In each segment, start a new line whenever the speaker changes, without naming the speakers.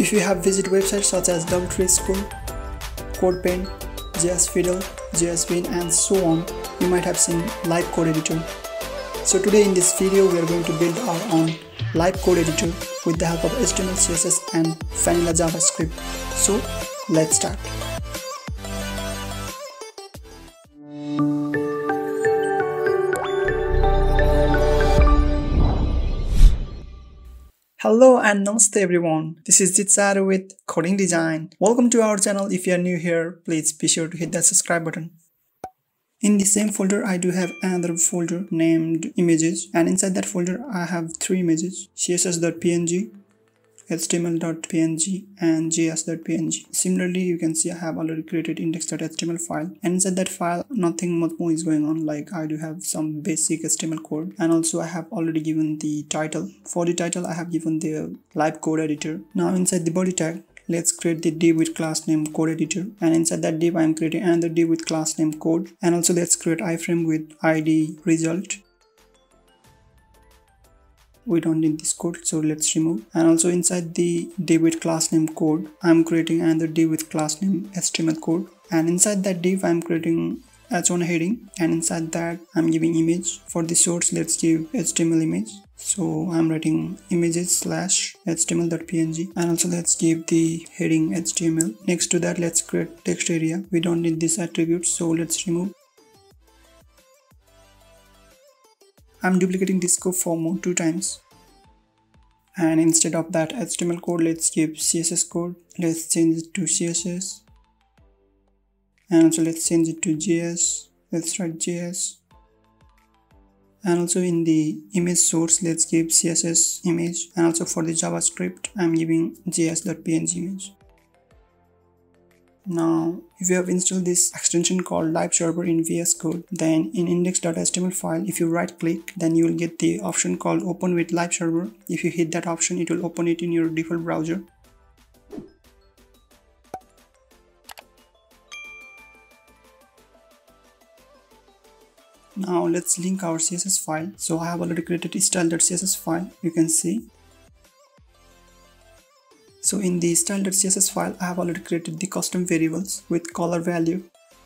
If you have visited websites such as Doubletree School, CodePen, JS Fiddle, JSBin and so on, you might have seen Live Code Editor. So today in this video we are going to build our own Live Code Editor with the help of HTML, CSS and vanilla JavaScript. So let's start. Hello and namaste everyone, this is Jitsaru with Coding Design. Welcome to our channel. If you are new here, please be sure to hit that subscribe button. In the same folder, I do have another folder named images, and inside that folder I have three images: css.png, html.png and js.png. Similarly, you can see I have already created index.html file, and inside that file nothing much more is going on. Like I do have some basic HTML code, and also I have already given the title. For the title I have given the Live Code Editor. Now inside the body tag, let's create the div with class name code editor, and inside that div I am creating another div with class name code, and also let's create iframe with id result. We don't need this code, so let's remove. And also inside the div with class name code, I'm creating another div with class name HTML code, and inside that div I'm creating h1 heading, and inside that I'm giving image. For the source, let's give HTML image, so I'm writing images/html.png, and also let's give the heading HTML. Next to that, let's create text area. We don't need this attribute, so let's remove. I'm duplicating this code for more 2 times, and instead of that HTML code, let's give CSS code. Let's change it to CSS, and also let's change it to JS. Let's write JS, and also in the image source let's give CSS image, and also for the JavaScript I'm giving js.png image. Now if you have installed this extension called Live Server in VS Code, then in index.html file, if you right click, then you will get the option called Open with Live Server. If you hit that option, it will open it in your default browser. Now let's link our CSS file. So I have already created a style.css file, you can see. So in the style.css file, I have already created the custom variables with color value.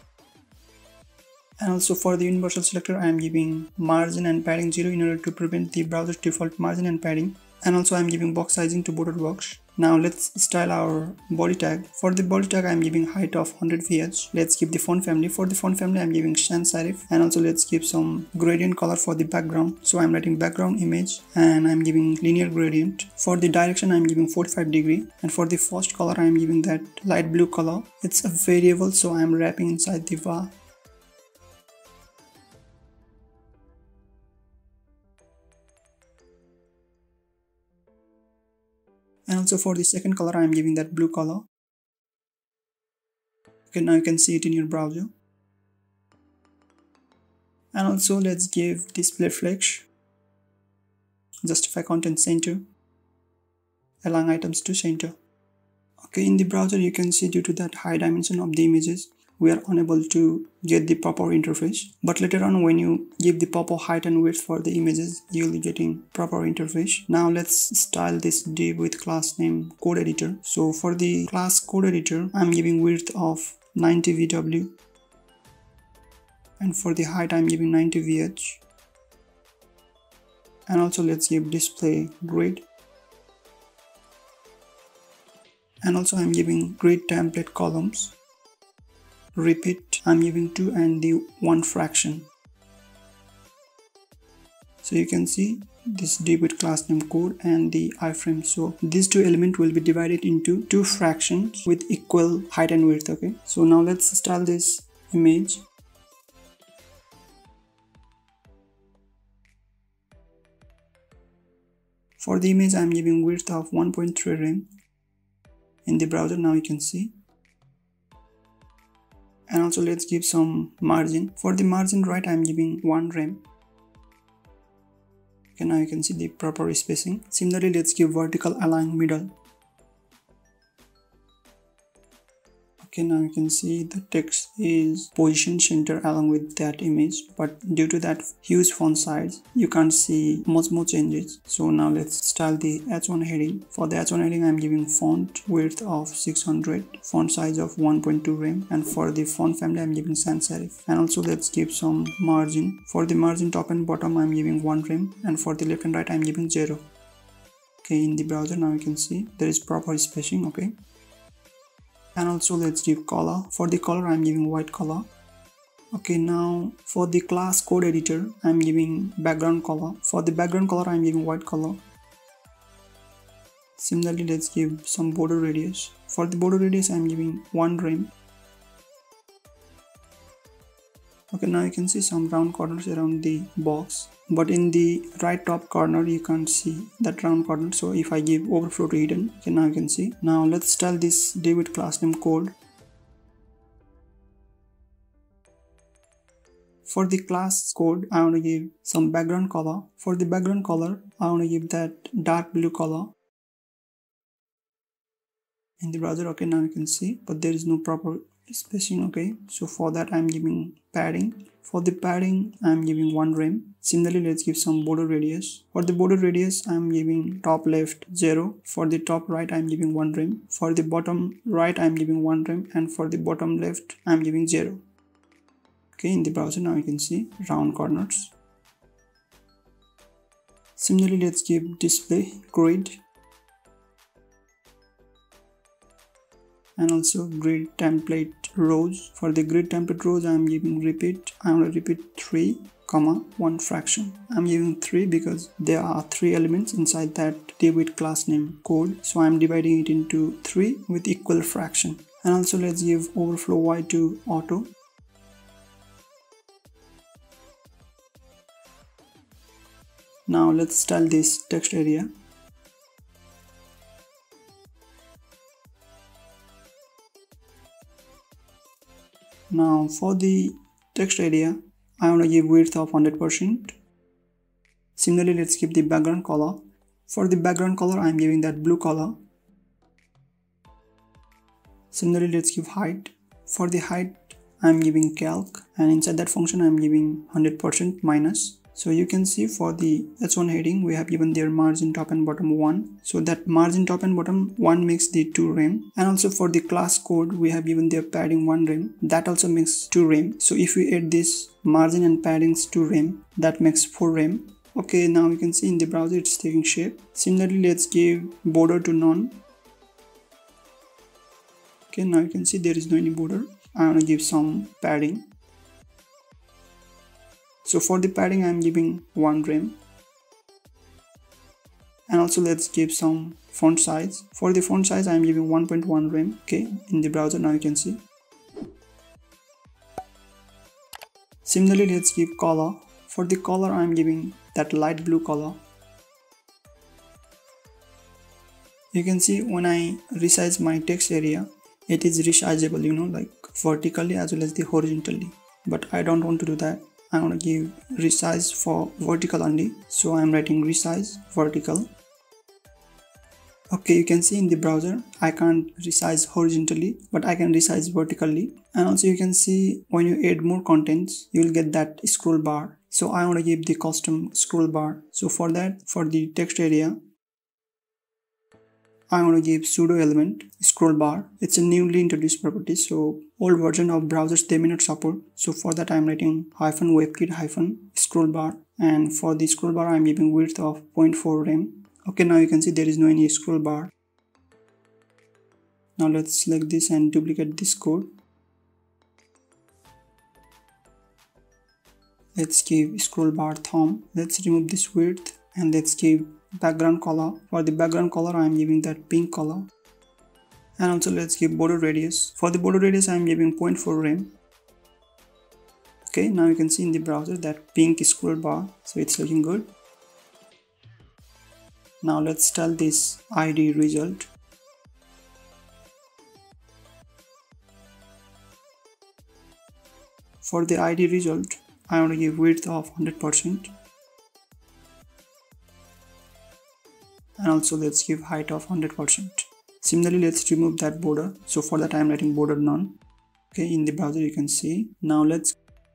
And also for the universal selector, I am giving margin and padding 0 in order to prevent the browser's default margin and padding. And also I am giving box sizing to border box. Now let's style our body tag. For the body tag I am giving height of 100 VH. Let's give the font family. For the font family I am giving sans serif, and also let's give some gradient color for the background. So I am writing background image, and I am giving linear gradient. For the direction I am giving 45 degree, and for the first color I am giving that light blue color. It's a variable, so I am wrapping inside the var. And also for the second color I am giving that blue color. Okay, now you can see it in your browser. And also let's give display flex, justify content center, align items to center. Okay, in the browser you can see due to that high dimension of the images, we are unable to get the proper interface, but later on when you give the proper height and width for the images, you will be getting proper interface. Now let's style this div with class name code editor. So for the class code editor, I'm giving width of 90 VW, and for the height I'm giving 90 VH, and also let's give display grid, and also I'm giving grid template columns. Repeat, I'm giving 2 and the 1 fraction. So you can see this div with class name code and the iframe. So these two elements will be divided into 2 fractions with equal height and width. Okay, so now let's style this image. For the image I'm giving width of 1.3 rem. In the browser now you can see. And also let's give some margin. For the margin right I'm giving 1 rem. Okay, now you can see the proper spacing. Similarly let's give vertical align middle. Okay, now you can see the text is position center along with that image, but due to that huge font size you can't see much more changes. So now let's style the H1 heading. For the H1 heading I'm giving font width of 600, font size of 1.2 rem, and for the font family I'm giving sans serif. And also let's give some margin. For the margin top and bottom I'm giving 1 rem, and for the left and right I'm giving 0. Okay, in the browser now you can see there is proper spacing. Okay, and also let's give color. For the color I'm giving white color. Okay, now for the class code editor I'm giving background color. For the background color I'm giving white color. Similarly, let's give some border radius. For the border radius I'm giving 1 rem. Okay, now you can see some round corners around the box, but in the right top corner you can't see that round corner. So if I give overflow to hidden, okay, now you can see. Now let's style this div with class name code. For the class code I want to give some background color. For the background color I want to give that dark blue color in the browser. Okay, now you can see, but there is no proper spacing. Okay, so for that I'm giving padding. For the padding I'm giving 1 rem. Similarly, let's give some border radius. For the border radius I'm giving top left 0. For the top right I'm giving 1 rem. For the bottom right I'm giving 1 rem, and for the bottom left I'm giving 0. Okay, in the browser now you can see round corners. Similarly, let's give display grid, and also grid template rows. For the grid template rows I am giving repeat. I want to repeat 3, 1 fraction. I'm giving 3 because there are 3 elements inside that div with class name code, so I'm dividing it into 3 with equal fraction. And also let's give overflow y to auto. Now let's style this text area. Now for the text area I want to give width of 100%. Similarly, let's give the background color. For the background color I am giving that blue color. Similarly, let's give height. For the height I am giving calc, and inside that function I am giving 100% minus. So you can see for the H1 heading we have given their margin top and bottom 1. So that margin top and bottom 1 makes the 2 rem. And also for the class code we have given their padding 1 rem. That also makes 2 rem. So if we add this margin and paddings 2 rem, that makes 4 rem. Okay, now you can see in the browser it's taking shape. Similarly, let's give border to none. Okay, now you can see there is no any border. I want to give some padding. So for the padding I am giving 1 rem. And also let's give some font size. For the font size I am giving 1.1 rem. Okay, in the browser now you can see. Similarly, let's give color. For the color I am giving that light blue color. You can see when I resize my text area, it is resizable, you know, like vertically as well as the horizontally. But I don't want to do that. I want to give resize for vertical only, so I am writing resize vertical. Okay, you can see in the browser I can't resize horizontally, but I can resize vertically. And also you can see when you add more contents you will get that scroll bar. So I want to give the custom scroll bar. So for that, for the text area I want to give pseudo element scroll bar. It's a newly introduced property, so old version of browsers they may not support. So for that I'm writing -webkit scroll bar, and for the scroll bar I'm giving width of 0.4 rem. Okay, now you can see there is no any scroll bar. Now let's select this and duplicate this code. Let's give scroll bar thumb. Let's remove this width and let's give background color. For the background color I am giving that pink color. And also let's give border radius. For the border radius I am giving 0.4 rem. Okay, now you can see in the browser that pink scroll bar, so it's looking good. Now let's style this ID result. For the ID result I want to give width of 100%. And also let's give height of 100%. Similarly, let's remove that border. So for that I am writing border none. Okay, in the browser you can see. Now let's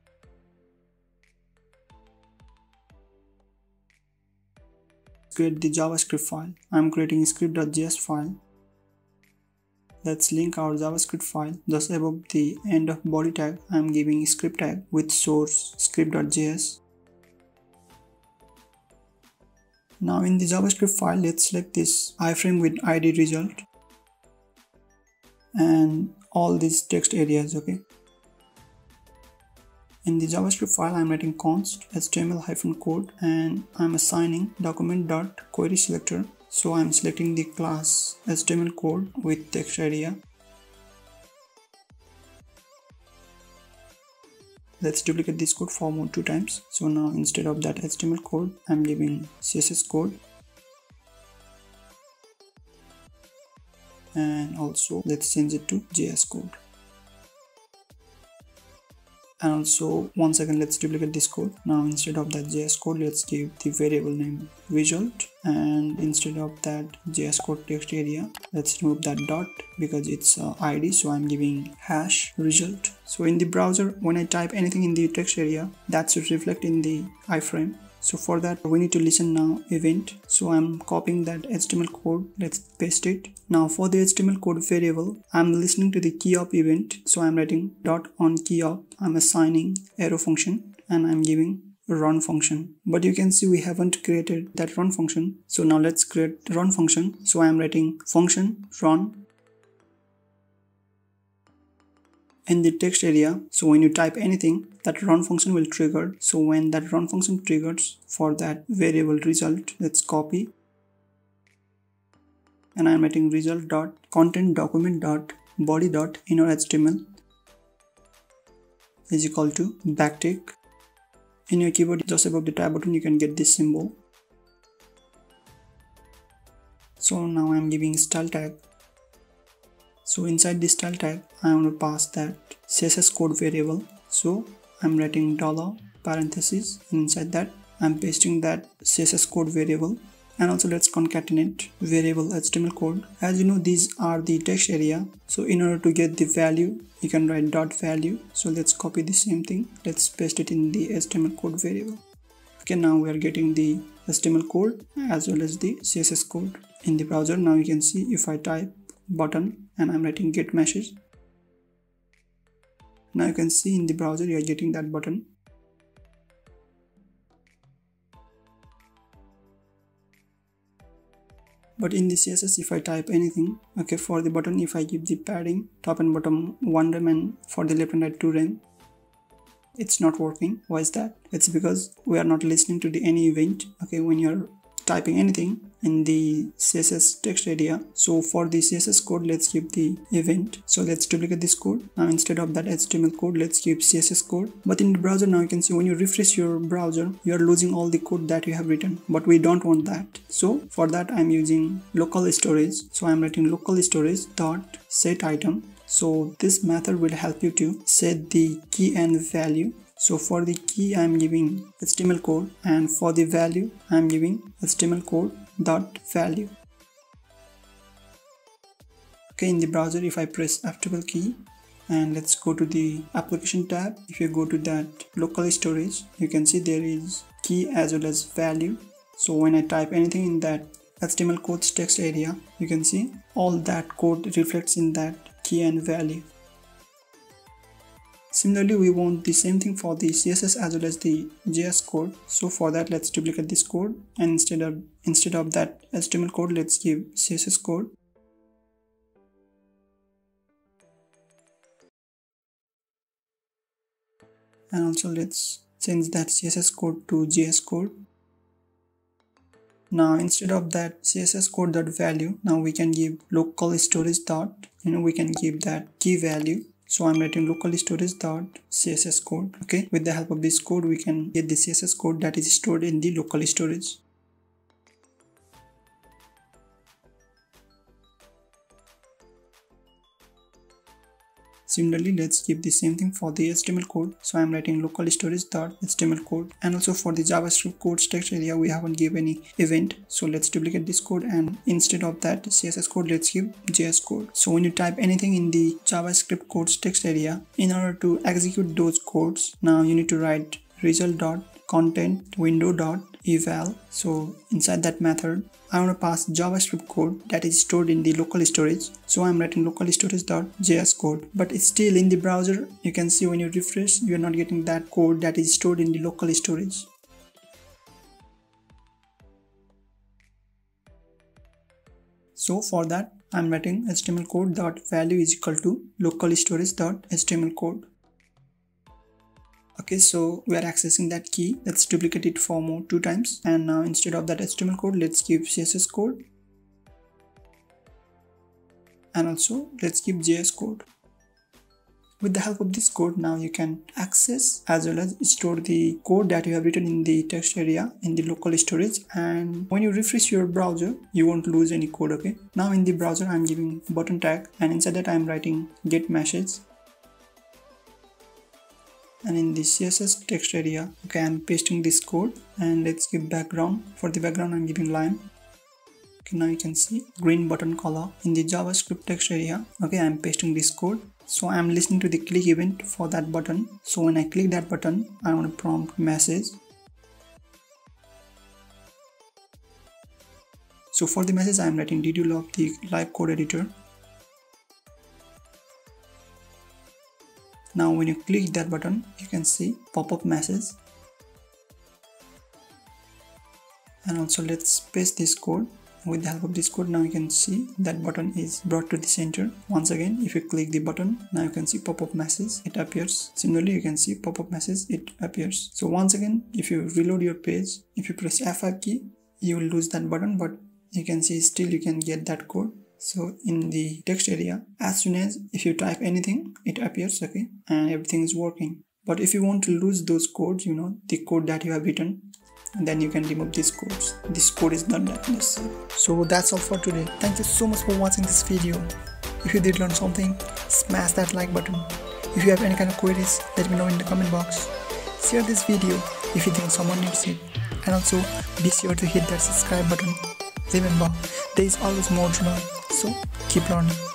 create the JavaScript file. I am creating a script.js file. Let's link our JavaScript file. Just above the end of body tag, I am giving script tag with source script.js. Now in the JavaScript file, let's select this iframe with id result and all these text areas. Okay. In the JavaScript file, I'm writing const html-code and I'm assigning document.querySelector. So I'm selecting the class HTML code with text area. Let's duplicate this code for more 2 times. So now instead of that HTML code, I'm giving CSS code. And also let's change it to JS code. And also once again let's duplicate this code. Now instead of that JS code, let's give the variable name result, and instead of that JS code text area, let's remove that dot because it's id, so I'm giving hash result. So in the browser, when I type anything in the text area, that should reflect in the iframe. So for that we need to listen now event. So I'm copying that HTML code. Let's paste it. Now for the HTML code variable, I'm listening to the key of event. So I'm writing dot on key of. I'm assigning arrow function and I'm giving run function. But you can see we haven't created that run function. So now let's create run function. So I'm writing function run in the text area. So when you type anything, that run function will trigger. So when that run function triggers for that variable result, let's copy and I'm writing result dot content document dot body dot inner HTML is equal to backtick. In your keyboard, just above the tab button, you can get this symbol. So now I'm giving style tag. So inside this style tag, I want to pass that CSS code variable. So I'm writing dollar parentheses, and inside that I'm pasting that CSS code variable. And also let's concatenate variable HTML code. As you know, these are the text area. So in order to get the value, you can write dot value. So let's copy the same thing. Let's paste it in the HTML code variable. Okay, now we are getting the HTML code as well as the CSS code in the browser. Now you can see if I type button and I'm writing get message, now you can see in the browser you are getting that button. But in the CSS, if I type anything, okay, for the button, if I give the padding top and bottom 1 rem and for the left and right 2 rem, it's not working. Why is that? It's because we are not listening to the any event. Okay, when you're typing anything in the CSS text area. So for the CSS code, let's give the event. So let's duplicate this code. Now instead of that HTML code, let's give CSS code. But in the browser, now you can see when you refresh your browser, you are losing all the code that you have written. But we don't want that. So for that, I'm using local storage. So I'm writing local storage dot set item. So this method will help you to set the key and value. So for the key, I'm giving HTML code, and for the value, I'm giving HTML code dot value. Okay, in the browser, if I press F12 key and let's go to the application tab, if you go to that local storage, you can see there is key as well as value. So when I type anything in that HTML code's text area, you can see all that code reflects in that key and value. Similarly, we want the same thing for the CSS as well as the JS code. So for that, let's duplicate this code, and instead of that HTML code, let's give CSS code. And also let's change that CSS code to JS code. Now instead of that CSS code dot value, now we can give local storage dot, we can give that key value. So I'm writing local storage dot CSS code. Okay, with the help of this code, we can get the CSS code that is stored in the local storage. Similarly, let's keep the same thing for the HTML code. So I'm writing local storage.html code, and also for the JavaScript codes text area we haven't given any event. So let's duplicate this code, and instead of that CSS code, let's give JS code. So when you type anything in the JavaScript codes text area, in order to execute those codes, now you need to write result.content window.eval. So inside that method, I want to pass JavaScript code that is stored in the local storage. So I'm writing local storage.js code, but it's still in the browser. You can see when you refresh, you're not getting that code that is stored in the local storage. So for that, I'm writing HTML code dot value is equal to local storage.html code. Okay, so we are accessing that key. Let's duplicate it for more 2 times, and now instead of that HTML code, let's give CSS code, and also let's give JS code. With the help of this code, now you can access as well as store the code that you have written in the text area in the local storage, and when you refresh your browser, you won't lose any code. Okay, now in the browser I'm giving button tag, and inside that I'm writing get message, and in the CSS text area, okay, I'm pasting this code, and let's give background. For the background I'm giving lime. Okay, now you can see green button color. In the JavaScript text area, okay, I'm pasting this code. So I'm listening to the click event for that button. So when I click that button, I want to prompt message. So for the message, I'm writing did you love the live code editor. Now when you click that button, you can see pop-up message, and also let's paste this code. With the help of this code, now you can see that button is brought to the center. Once again, if you click the button, now you can see pop-up message, it appears. Similarly, you can see pop-up message, it appears. So once again, if you reload your page, if you press F5 key, you will lose that button, but you can see still you can get that code. So in the text area, as soon as if you type anything, it appears, okay, and everything is working. But if you want to lose those codes, you know, the code that you have written, and then you can remove these codes. This code is not that necessary. So that's all for today. Thank you so much for watching this video. If you did learn something, smash that like button. If you have any kind of queries, let me know in the comment box. Share this video if you think someone needs it, and also be sure to hit that subscribe button. Remember, there is always more to learn, so keep learning.